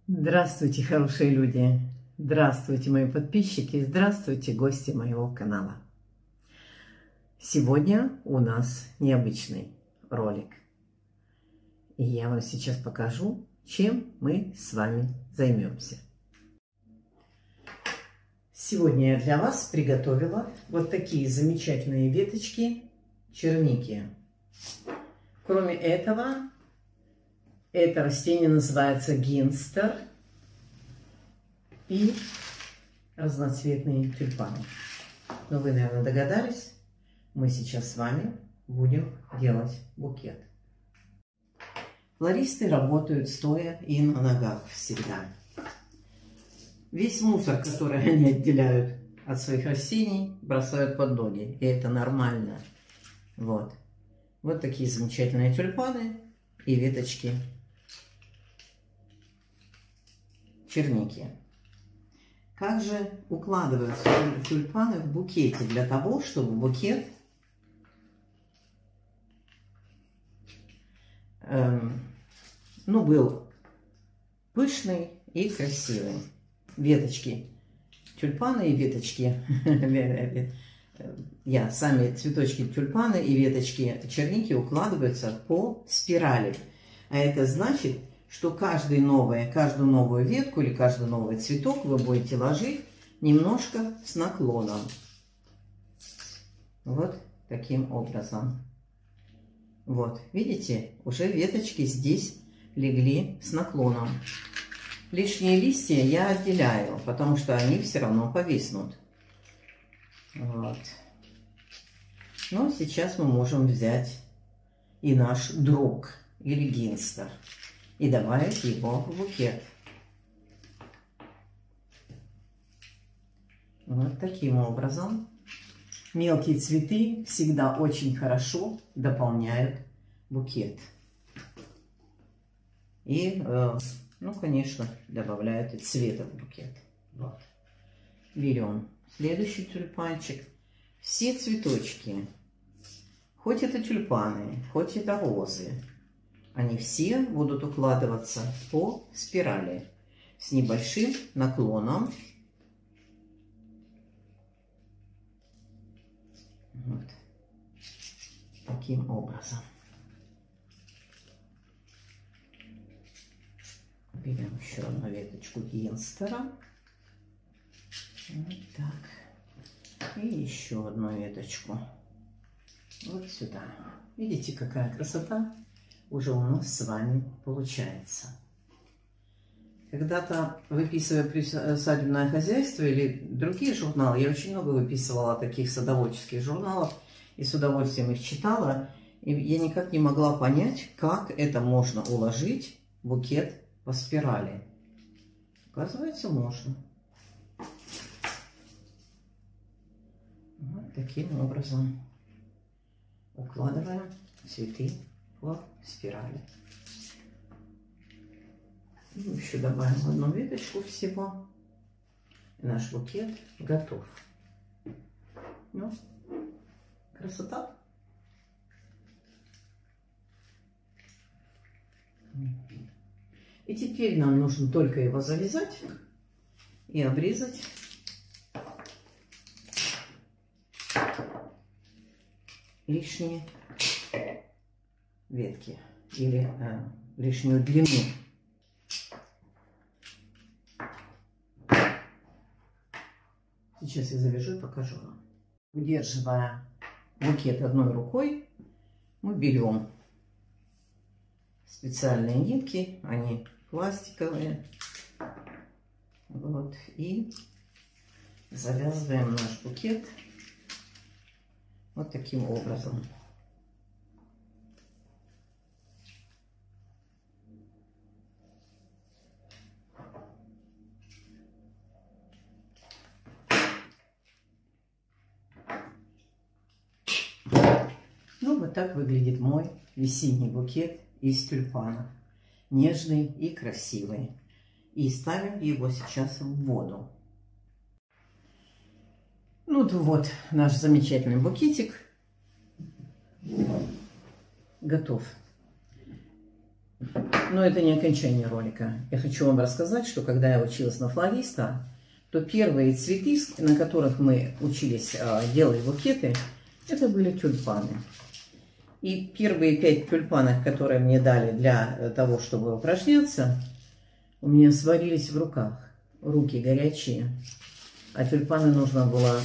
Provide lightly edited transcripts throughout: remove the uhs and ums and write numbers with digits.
Здравствуйте, хорошие люди! Здравствуйте, мои подписчики! Здравствуйте, гости моего канала! Сегодня у нас необычный ролик. И я вам сейчас покажу, чем мы с вами займемся. Сегодня я для вас приготовила вот такие замечательные веточки черники. Кроме этого, это растение называется гинстер и разноцветные тюльпаны. Но вы, наверное, догадались, мы сейчас с вами будем делать букет. Флористы работают стоя и на ногах всегда. Весь мусор, который они отделяют от своих растений, бросают под ноги. И это нормально. Вот. Вот такие замечательные тюльпаны и веточки черники. Как же укладываются тюльпаны в букете для того, чтобы букет был пышный и красивый. Веточки тюльпаны и веточки, сами цветочки тюльпаны и веточки черники укладываются по спирали. А это значит, что каждую новую ветку или каждый новый цветок вы будете ложить немножко с наклоном. Вот таким образом. Вот, видите, уже веточки здесь легли с наклоном. Лишние листья я отделяю, потому что они все равно повиснут. Вот. Но сейчас мы можем взять и наш друг или гинстер и добавить его в букет. Вот таким образом. Мелкие цветы всегда очень хорошо дополняют букет. И, конечно, добавляют и цвета в букет. Вот. Берем следующий тюльпанчик. Все цветочки, хоть это тюльпаны, хоть это розы, они все будут укладываться по спирали с небольшим наклоном. Вот таким образом. Берем еще одну веточку гинстера. Вот так. И еще одну веточку. Вот сюда. Видите, какая красота уже у нас с вами получается. Когда-то, выписывая «Садебное хозяйство» или другие журналы, я очень много выписывала таких садоводческих журналов и с удовольствием их читала. И я никак не могла понять, как это можно уложить в букет по спирали. Оказывается, можно. Вот таким образом укладываем цветы по спирали. И еще добавим одну веточку всего. И наш букет готов. Ну, красота. И теперь нам нужно только его завязать и обрезать лишние ветки или лишнюю длину. Сейчас я завяжу и покажу вам. Удерживая букет одной рукой, мы берем специальные нитки, они пластиковые, вот, и завязываем наш букет вот таким образом. Ну, вот так выглядит мой весенний букет из тюльпанов. Нежный и красивый. И ставим его сейчас в воду. Ну, вот наш замечательный букетик готов. Но это не окончание ролика. Я хочу вам рассказать, что когда я училась на флориста, то первые цветы, на которых мы учились делать букеты, это были тюльпаны. И первые 5 тюльпанов, которые мне дали для того, чтобы упражняться, у меня сварились в руках. Руки горячие. А тюльпаны нужно было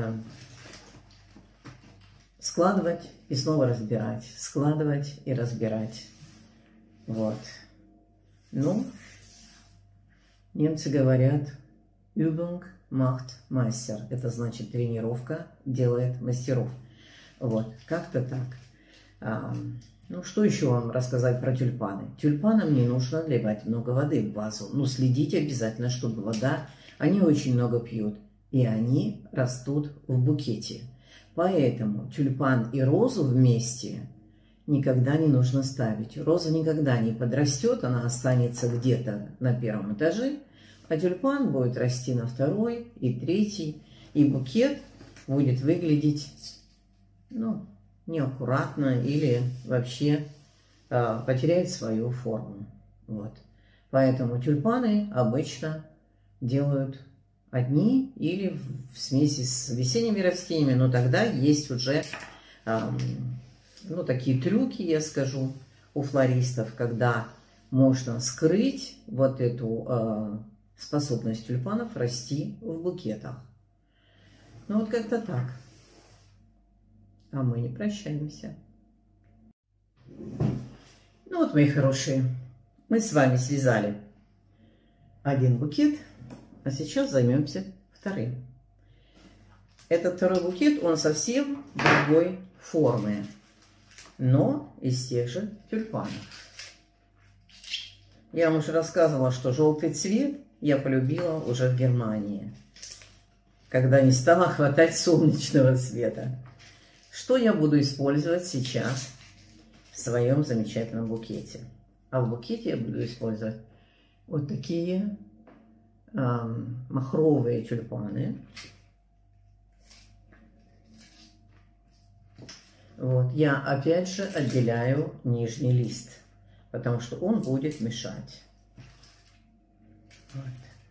складывать и снова разбирать. Складывать и разбирать. Вот. Ну, немцы говорят, Übung macht Meister. Это значит, тренировка делает мастеров. Вот, как-то так. Ну, что еще вам рассказать про тюльпаны? Тюльпанам не нужно вливать много воды в вазу. Но следите обязательно, чтобы вода... Они очень много пьют. И они растут в букете. Поэтому тюльпан и розу вместе никогда не нужно ставить. Роза никогда не подрастет, она останется где-то на 1-м этаже, а тюльпан будет расти на 2-й и 3-й, и букет будет выглядеть, ну, неаккуратно или вообще потеряет свою форму. Вот. Поэтому тюльпаны обычно делают одни или в смеси с весенними растениями, но тогда есть уже ну, такие трюки, я скажу, у флористов, когда можно скрыть вот эту способность тюльпанов расти в букетах. Ну вот как-то так. А мы не прощаемся. Ну вот, мои хорошие, мы с вами связали 1 букет, а сейчас займемся 2-м. Этот 2-й букет, он совсем другой формы, но из тех же тюльпанов. Я вам уже рассказывала, что желтый цвет я полюбила уже в Германии, когда не стало хватать солнечного света. Что я буду использовать сейчас в своем замечательном букете? А в букете я буду использовать вот такие махровые тюльпаны. Вот, я опять же отделяю нижний лист, потому что он будет мешать. Вот.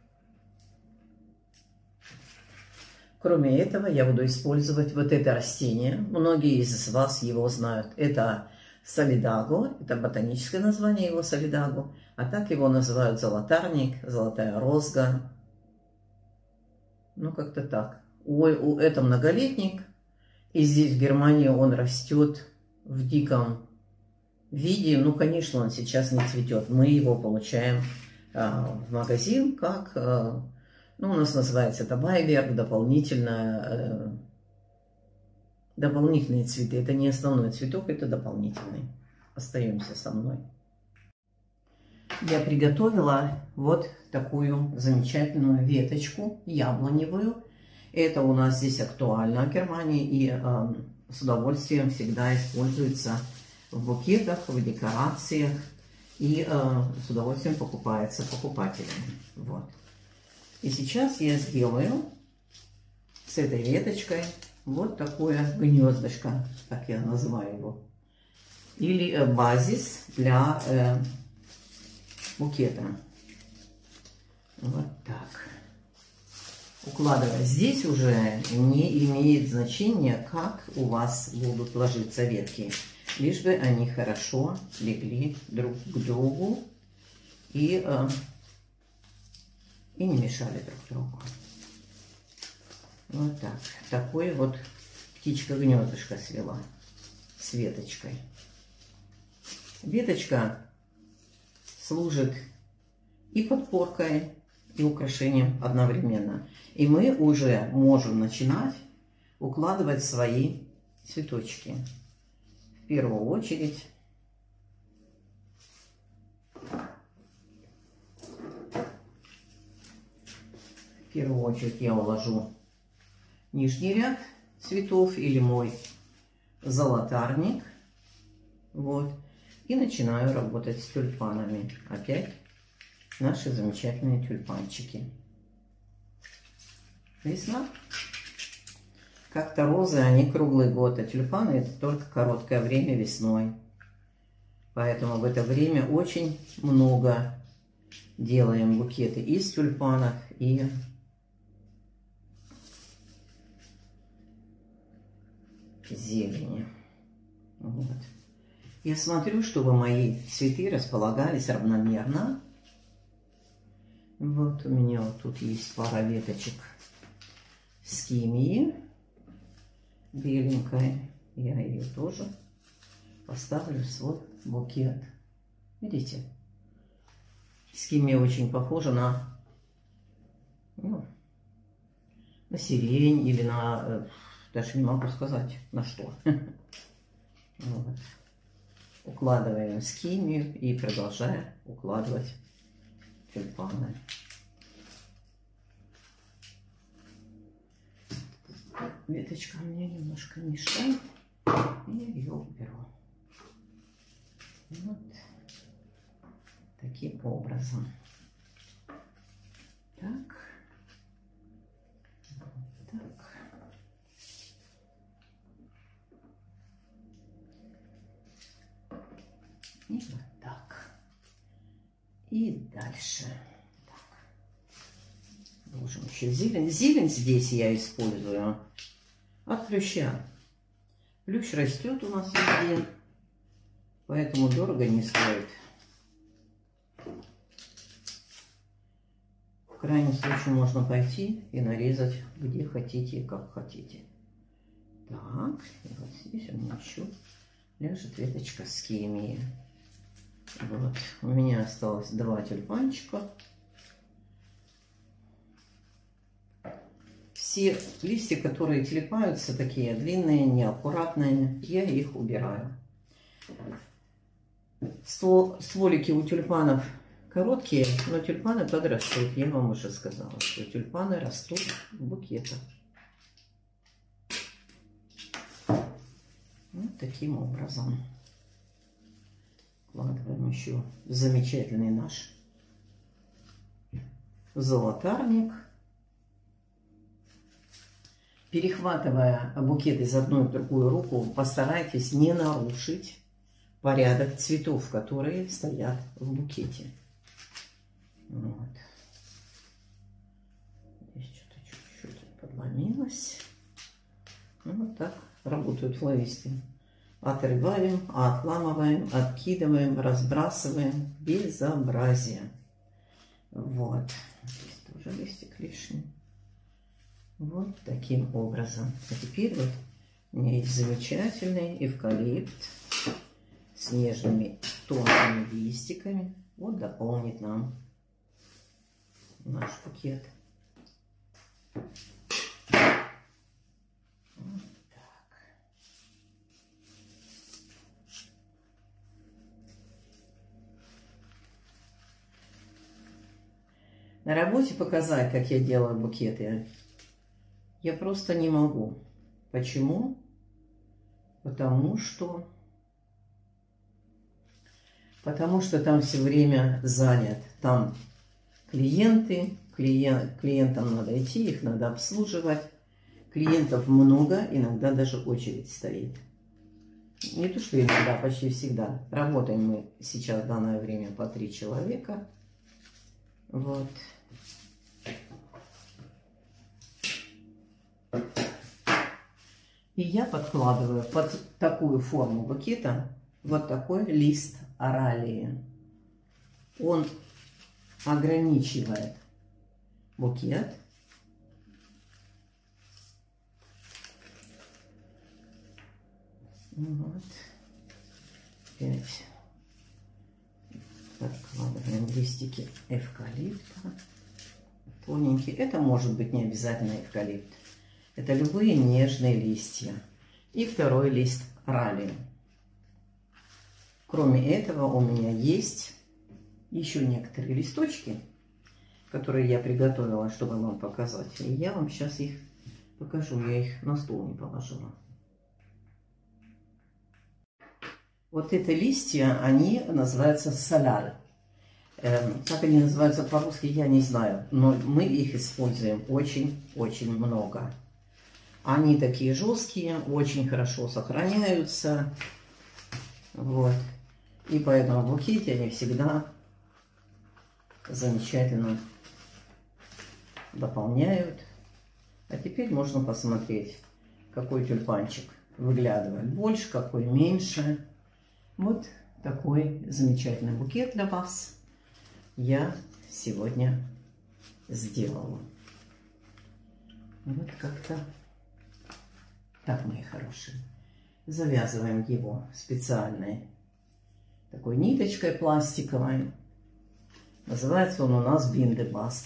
Кроме этого, я буду использовать вот это растение. Многие из вас его знают. Это солидаго, это ботаническое название его солидаго, а так его называют золотарник, золотая розга. Ну, как-то так. Это многолетник, и здесь в Германии он растет в диком виде. Ну, конечно, он сейчас не цветет. Мы его получаем в магазин, как, ну, у нас называется это байберг, дополнительные цветы. Это не основной цветок, это дополнительный. Остаемся со мной. Я приготовила вот такую замечательную веточку яблоневую. Это у нас здесь актуально в Германии и с удовольствием всегда используется в букетах, в декорациях и с удовольствием покупается покупателями. Вот. И сейчас я сделаю с этой веточкой вот такое гнездышко, так я называю его, или базис для букета. Вот так. Укладывая. Здесь уже не имеет значения, как у вас будут ложиться ветки, лишь бы они хорошо легли друг к другу и не мешали друг другу. Вот так. Такое вот птичка-гнездышко свела с веточкой. Веточка служит и подпоркой, и украшением одновременно. И мы уже можем начинать укладывать свои цветочки. В первую очередь я уложу нижний ряд цветов или мой золотарник. Вот. И начинаю работать с тюльпанами. Опять наши замечательные тюльпанчики. Весна. Как-то розы, они круглый год, а тюльпаны это только короткое время весной. Поэтому в это время очень много делаем букеты из тюльпанов и зелени. Вот. Я смотрю, чтобы мои цветы располагались равномерно. Вот у меня вот тут есть пара веточек скимии беленькой. Я ее тоже поставлю в свой букет. Видите? Скимия очень похожа на, ну, на сирень или на, даже не могу сказать, на что. Вот. Укладываем скимию и продолжаем укладывать тюльпаны. Веточка мне немножко мешает, и я ее уберу. Вот таким образом. Так. Так. И вот так. И дальше. Так. Ложим еще зелень. Зелень здесь я использую от плюща. Плющ растет у нас везде, поэтому дорого не стоит. В крайнем случае можно пойти и нарезать где хотите и как хотите. Так, и вот здесь у меня еще ляжет веточка скимии. Вот, у меня осталось 2 тюльпанчика. Все листья, которые телепаются, такие длинные, неаккуратные, я их убираю. Стволики у тюльпанов короткие, но тюльпаны подрастут. Я вам уже сказала, что тюльпаны растут в букетах. Вот таким образом. Вкладываем еще замечательный наш золотарник. Перехватывая букет из одной в другую руку, постарайтесь не нарушить порядок цветов, которые стоят в букете. Вот. Здесь что-то чуть-чуть подломилось. Вот так работают флористы. Отрываем, отламываем, откидываем, разбрасываем. Безобразие. Вот. Здесь тоже листик лишний. Вот таким образом. А теперь вот у меня есть замечательный эвкалипт с нежными тонкими листиками. Вот дополнит нам наш букет. Вот так. На работе показать, как я делаю букеты, я просто не могу. Почему? Потому что там все время занят. Там клиенты, клиентам надо идти, их надо обслуживать. Клиентов много, иногда даже очередь стоит. Не то, что иногда, почти всегда. Работаем мы сейчас в данное время по 3 человека. Вот. И я подкладываю под такую форму букета вот такой лист оралии. Он ограничивает букет. Вот. Опять подкладываем листики эвкалипта. Тоненькие. Это может быть не обязательно эвкалипт. Это любые нежные листья. И второй лист оралии. Кроме этого у меня есть еще некоторые листочки, которые я приготовила, чтобы вам показать. И я вам сейчас их покажу. Я их на стол не положила. Вот эти листья, они называются соляры. Как они называются по-русски, я не знаю. Но мы их используем очень-очень много. Они такие жесткие, очень хорошо сохраняются. Вот. И поэтому в букете они всегда замечательно дополняют. А теперь можно посмотреть, какой тюльпанчик выглядывает больше, какой меньше. Вот такой замечательный букет для вас я сегодня сделала. Вот как-то так, мои хорошие. Завязываем его специальной такой ниточкой пластиковой. Называется он у нас Биндебаст.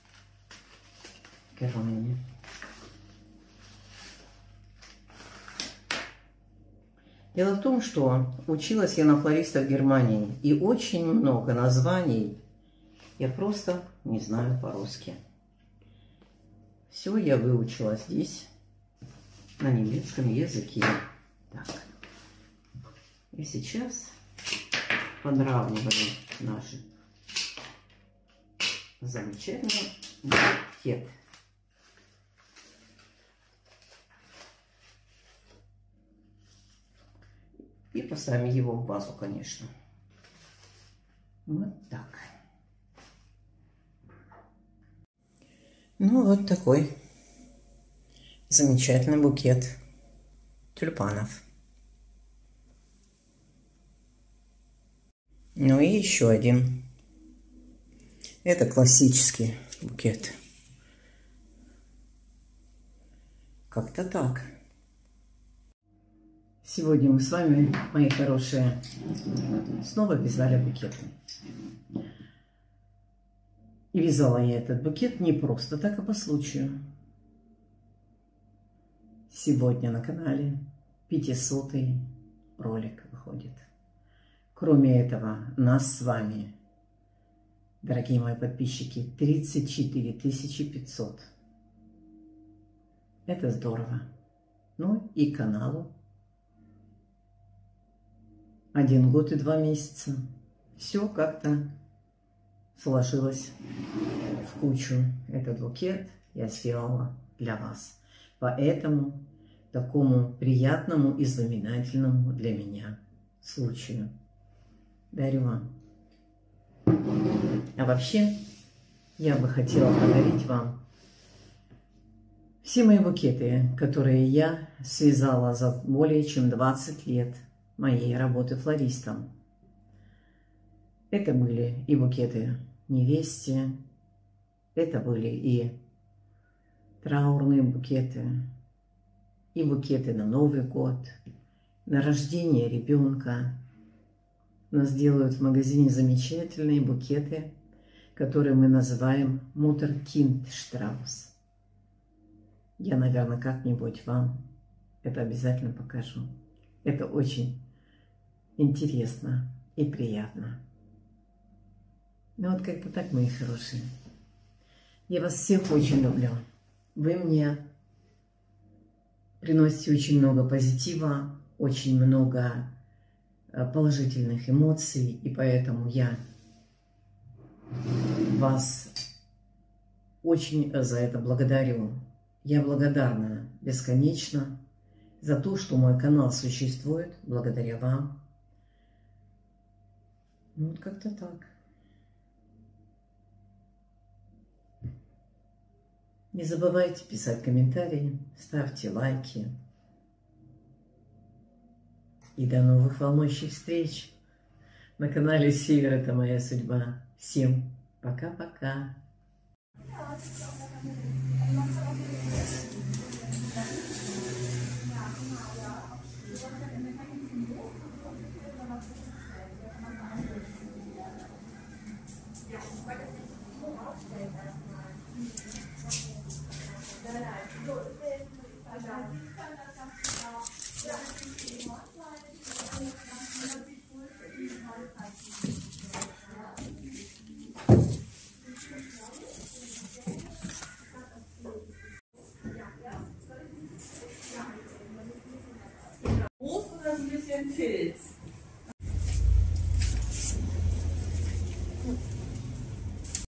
Дело в том, что училась я на флориста в Германии, и очень много названий я просто не знаю по-русски. Все я выучила здесь, на немецком языке. Так. И сейчас подравниваем наши замечательный букет. И поставим его в вазу, конечно. Вот так. Ну, вот такой замечательный букет тюльпанов. Ну и еще один. Это классический букет. Как-то так. Сегодня мы с вами, мои хорошие, снова вязали букеты. И вязала я этот букет не просто так, а по случаю. Сегодня на канале 500-й ролик выходит. Кроме этого, нас с вами, дорогие мои подписчики, 34 500. Это здорово. Ну и каналу 1 год и 2 месяца. Все как-то сложилось в кучу. Этот букет я сделала для вас. Поэтому такому приятному и знаменательному для меня случаю дарю вам. А вообще, я бы хотела подарить вам все мои букеты, которые я связала за более чем 20 лет моей работы флористом. Это были и букеты невесте, это были и траурные букеты, и букеты на Новый год, на рождение ребенка. У нас делают в магазине замечательные букеты, которые мы называем Муттеркиндштраус. Я, наверное, как-нибудь вам это обязательно покажу. Это очень интересно и приятно. Ну вот как-то так, мои хорошие. Я вас всех очень люблю. Вы мне приносите очень много позитива, очень много положительных эмоций, и поэтому я вас очень за это благодарю. Я благодарна бесконечно за то, что мой канал существует благодаря вам. Ну, вот как-то так. Не забывайте писать комментарии, ставьте лайки. И до новых волнующих встреч на канале Север. Это моя судьба. Всем пока-пока. Ein bisschen Filz.